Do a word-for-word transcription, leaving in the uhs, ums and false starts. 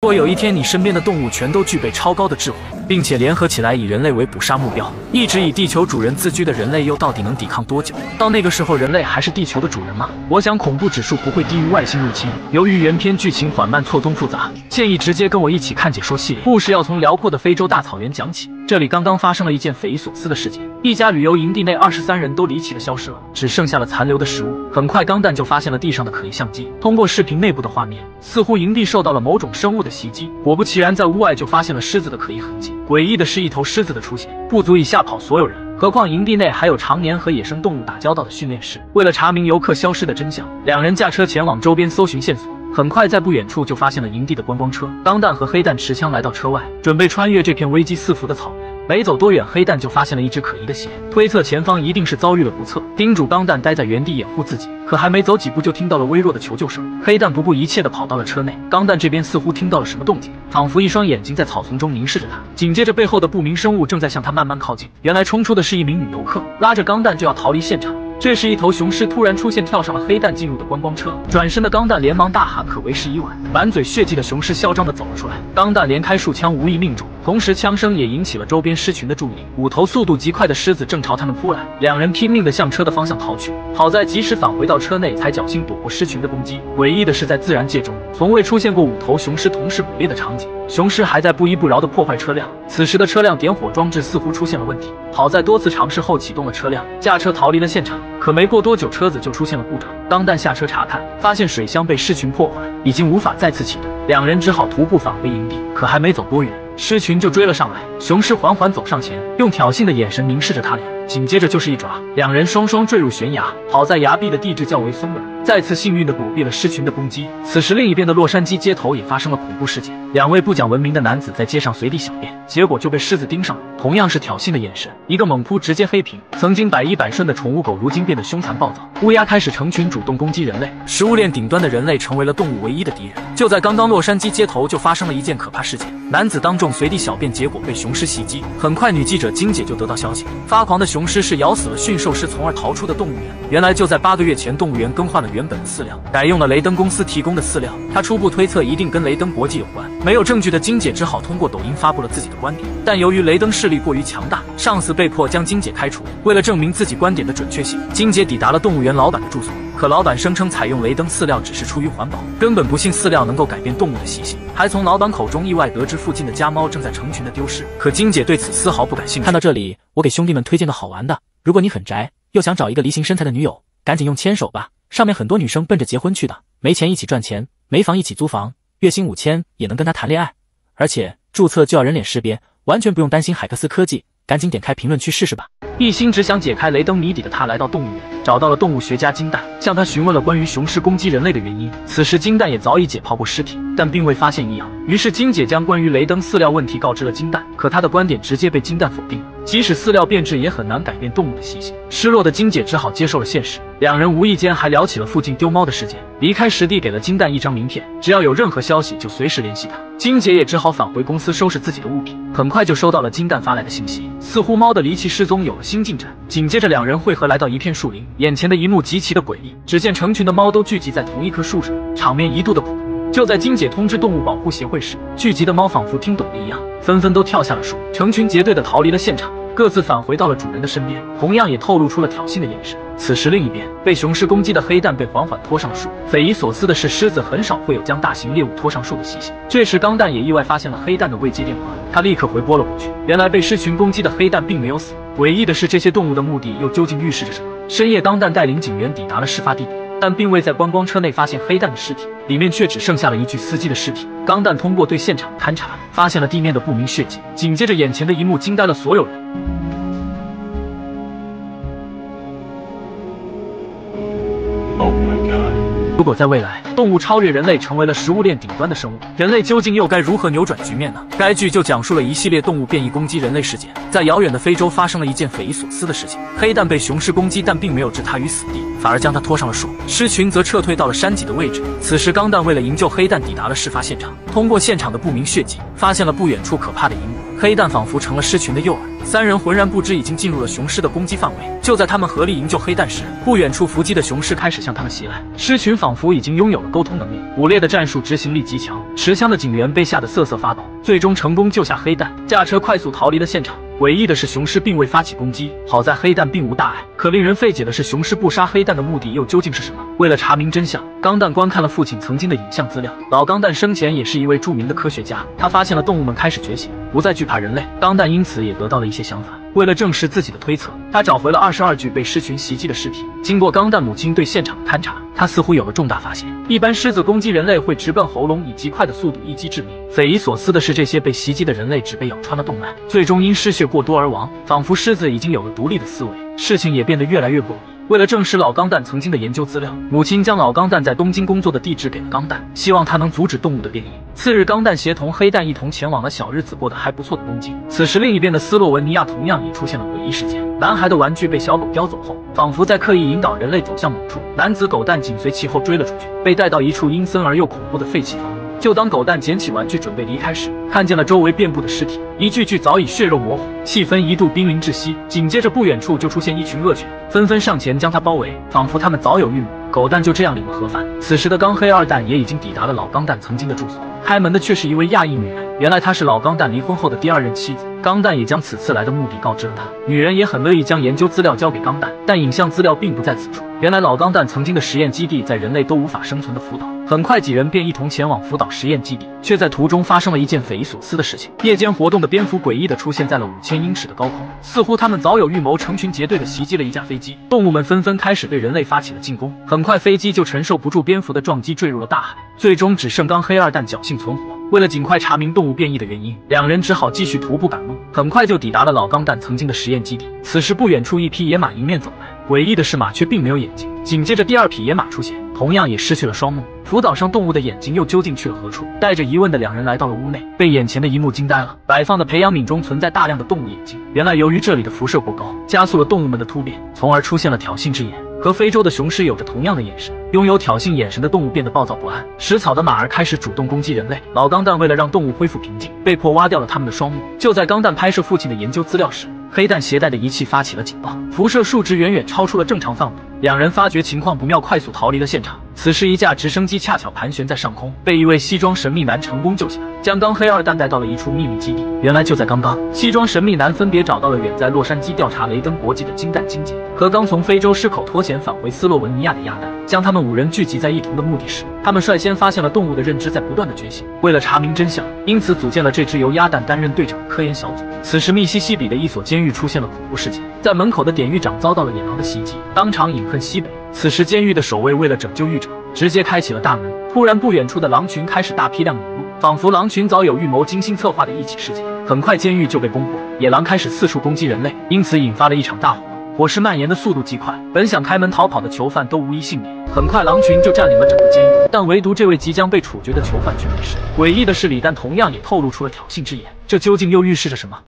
如果有一天你身边的动物全都具备超高的智慧，并且联合起来以人类为捕杀目标，一直以地球主人自居的人类又到底能抵抗多久？到那个时候，人类还是地球的主人吗？我想恐怖指数不会低于外星入侵。由于原片剧情缓慢、错综复杂，建议直接跟我一起看解说系列。故事要从辽阔的非洲大草原讲起。这里刚刚发生了一件匪夷所思的事件，一家旅游营地内二十三人都离奇的消失了，只剩下了残留的食物。很快，钢弹就发现了地上的可疑相机。通过视频内部的画面，似乎营地受到了某种生物的袭击。果不其然，在屋外就发现了狮子的可疑痕迹。诡异的是，一头狮子的出现不足以吓跑所有人，何况营地内还有常年和野生动物打交道的训练师。为了查明游客消失的真相，两人驾车前往周边搜寻线索。很快，在不远处就发现了营地的观光车。钢弹和黑蛋持枪来到车外，准备穿越这片危机四伏的草原。没走多远，黑蛋就发现了一只可疑的鞋，推测前方一定是遭遇了不测，叮嘱钢弹待在原地掩护自己。可还没走几步，就听到了微弱的求救声。黑蛋不顾一切地跑到了车内，钢弹这边似乎听到了什么动静，仿佛一双眼睛在草丛中凝视着他。紧接着，背后的不明生物正在向他慢慢靠近。原来冲出的是一名女游客，拉着钢弹就要逃离现场。这时，一头雄狮突然出现，跳上了黑蛋进入的观光车。转身的钢弹连忙大喊，可为时已晚。满嘴血迹的雄狮嚣张地走了出来，钢弹连开数枪，无意命中。同时，枪声也引起了周边狮群的注意。五头速度极快的狮子正朝他们扑来，两人拼命地向车的方向逃去。好在及时返回到车内，才侥幸躲过狮群的攻击。诡异的是，在自然界中从未出现过五头雄狮同时捕猎的场景。雄狮还在不依不饶地破坏车辆。此时的车辆点火装置似乎出现了问题，好在多次尝试后启动了车辆，驾车逃离了现场。可没过多久，车子就出现了故障。钢弹下车查看，发现水箱被狮群破坏，已经无法再次启动。两人只好徒步返回营地。可还没走多远，狮群就追了上来。雄狮缓缓走上前，用挑衅的眼神凝视着他俩，紧接着就是一爪，两人双双坠入悬崖。好在崖壁的地质较为松软，再次幸运地躲避了狮群的攻击。此时，另一边的洛杉矶街头也发生了恐怖事件，两位不讲文明的男子在街上随地小便，结果就被狮子盯上了。同样是挑衅的眼神，一个猛扑直接黑屏。曾经百依百顺的宠物狗，如今变得凶残暴躁。乌鸦开始成群主动攻击人类，食物链顶端的人类成为了动物唯一的敌人。就在刚刚，洛杉矶街头就发生了一件可怕事件，男子当众随地小便，结果被雄狮袭击。很快，女记者金姐就得到消息，发狂的雄狮是咬死了驯兽师，从而逃出的动物园。原来就在八个月前，动物园更换了原本的饲料，改用了雷登公司提供的饲料。他初步推测一定跟雷登国际有关。没有证据的金姐只好通过抖音发布了自己的观点，但由于雷登势力过于强大，上司被迫将金姐开除。为了证明自己观点的准确性，金姐抵达了动物园老板的住所。可老板声称采用雷登饲料只是出于环保，根本不信饲料能够改变动物的习性，还从老板口中意外得知附近的家猫正在成群的丢失。可金姐对此丝毫不感兴趣。看到这里，我给兄弟们推荐个好玩的，如果你很宅，又想找一个梨形身材的女友，赶紧用牵手吧。上面很多女生奔着结婚去的，没钱一起赚钱，没房一起租房，月薪五千也能跟他谈恋爱，而且注册就要人脸识别，完全不用担心海克斯科技。赶紧点开评论区试试吧。一心只想解开雷登谜底的他来到动物园，找到了动物学家金蛋，向他询问了关于雄狮攻击人类的原因。此时金蛋也早已解剖过尸体，但并未发现异样。于是金姐将关于雷登饲料问题告知了金蛋，可他的观点直接被金蛋否定。即使饲料变质，也很难改变动物的习性。失落的金姐只好接受了现实。两人无意间还聊起了附近丢猫的事件。离开时地给了金蛋一张名片，只要有任何消息就随时联系他。金姐也只好返回公司收拾自己的物品。很快就收到了金蛋发来的信息，似乎猫的离奇失踪有了新进展。紧接着两人汇合来到一片树林，眼前的一幕极其的诡异，只见成群的猫都聚集在同一棵树上，场面一度的恐怖。就在金姐通知动物保护协会时，聚集的猫仿佛听懂了一样，纷纷都跳下了树，成群结队的逃离了现场，各自返回到了主人的身边，同样也透露出了挑衅的眼神。此时另一边，被雄狮攻击的黑蛋被缓缓拖上了树。匪夷所思的是，狮子很少会有将大型猎物拖上树的习性。这时钢蛋也意外发现了黑蛋的未接电话，他立刻回拨了过去。原来被狮群攻击的黑蛋并没有死。诡异的是，这些动物的目的又究竟预示着什么？深夜，钢蛋带领警员抵达了事发地点，但并未在观光车内发现黑蛋的尸体，里面却只剩下了一具司机的尸体。钢蛋通过对现场勘查，发现了地面的不明血迹。紧接着眼前的一幕惊呆了所有人。如果在未来，动物超越人类，成为了食物链顶端的生物，人类究竟又该如何扭转局面呢？该剧就讲述了一系列动物变异攻击人类事件。在遥远的非洲发生了一件匪夷所思的事情，黑蛋被雄狮攻击，但并没有置他于死地，反而将他拖上了树，狮群则撤退到了山脊的位置。此时钢蛋为了营救黑蛋，抵达了事发现场，通过现场的不明血迹，发现了不远处可怕的一幕。 黑蛋仿佛成了狮群的诱饵，三人浑然不知已经进入了雄狮的攻击范围。就在他们合力营救黑蛋时，不远处伏击的雄狮开始向他们袭来。狮群仿佛已经拥有了沟通能力，捕猎的战术执行力极强，持枪的警员被吓得瑟瑟发抖，最终成功救下黑蛋，驾车快速逃离了现场。诡异的是，雄狮并未发起攻击，好在黑蛋并无大碍。可令人费解的是，雄狮不杀黑蛋的目的又究竟是什么？为了查明真相，钢蛋观看了父亲曾经的影像资料。老钢蛋生前也是一位著名的科学家，他发现了动物们开始觉醒，不再惧怕人类。钢蛋因此也得到了一些想法。为了证实自己的推测，他找回了二十二具被狮群袭击的尸体。经过钢蛋母亲对现场的勘查，他似乎有了重大发现。一般狮子攻击人类会直奔喉咙，以极快的速度一击致命。匪夷所思的是，这些被袭击的人类只被咬穿了动脉，最终因失血过多而亡。仿佛狮子已经有了独立的思维，事情也变得越来越不容易。为了证实老钢蛋曾经的研究资料，母亲将老钢蛋在东京工作的地址给了钢蛋，希望他能阻止动物的变异。次日，钢蛋协同黑蛋一同前往了小日子过得还不错的东京。此时，另一边的斯洛文尼亚同样也出现了诡异事件。男孩的玩具被小狗叼走后，仿佛在刻意引导人类走向某处，男子狗蛋紧随其后追了出去，被带到一处阴森而又恐怖的废弃房屋。就当狗蛋捡起玩具准备离开时，看见了周围遍布的尸体，一具具早已血肉模糊，气氛一度濒临窒息。紧接着，不远处就出现一群恶犬，纷纷上前将他包围，仿佛他们早有预谋。狗蛋就这样领了盒饭。此时的钢黑二蛋也已经抵达了老钢蛋曾经的住所，开门的却是一位亚裔女人。原来她是老钢蛋离婚后的第二任妻子。钢蛋也将此次来的目的告知了她，女人也很乐意将研究资料交给钢蛋，但影像资料并不在此处。原来老钢蛋曾经的实验基地在人类都无法生存的福岛。很快几人便一同前往福岛实验基地，却在途中发生了一件匪夷所思的事情。夜间活动的蝙蝠诡异地出现在了五千英尺的高空，似乎他们早有预谋，成群结队地袭击了一架飞机。动物们纷纷开始对人类发起了进攻，很快飞机就承受不住蝙蝠的撞击，坠入了大海。最终只剩钢黑二蛋侥幸存活。为了尽快查明动物变异的原因，两人只好继续徒步赶路，很快就抵达了老钢蛋曾经的实验基地。此时不远处一匹野马迎面走来，诡异的是马却并没有眼睛。紧接着第二匹野马出现，同样也失去了双目。福岛上动物的眼睛又究竟去了何处？带着疑问的两人来到了屋内，被眼前的一幕惊呆了。摆放的培养皿中存在大量的动物眼睛，原来由于这里的辐射过高，加速了动物们的突变，从而出现了挑衅之眼。和非洲的雄狮有着同样的眼神，拥有挑衅眼神的动物变得暴躁不安。食草的马儿开始主动攻击人类。老钢蛋为了让动物恢复平静，被迫挖掉了他们的双目。就在钢蛋拍摄父亲的研究资料时，黑蛋携带的仪器发起了警报，辐射数值远远超出了正常范围。两人发觉情况不妙，快速逃离了现场。此时一架直升机恰巧盘旋在上空，被一位西装神秘男成功救下，将钢黑二蛋带到了一处秘密基地。原来就在刚刚，西装神秘男分别找到了远在洛杉矶调查雷登国际的金蛋金姐，和刚从非洲狮口脱险返回斯洛文尼亚的亚蛋。将他们五人聚集在一同的目的是，他们率先发现了动物的认知在不断的觉醒。为了查明真相，因此组建了这支由鸭蛋担任队长的科研小组。此时密西西比的一所监狱出现了恐怖事件，在门口的典狱长遭到了野狼的袭击，当场饮恨西北。此时监狱的守卫为了拯救狱长，直接开启了大门。突然不远处的狼群开始大批量涌入，仿佛狼群早有预谋，精心策划的一起事件。很快监狱就被攻破，野狼开始四处攻击人类，因此引发了一场大火。火势蔓延的速度极快，本想开门逃跑的囚犯都无一幸免。很快狼群就占领了整个监狱，但唯独这位即将被处决的囚犯却没事。诡异的是，李诞同样也透露出了挑衅之言，这究竟又预示着什么？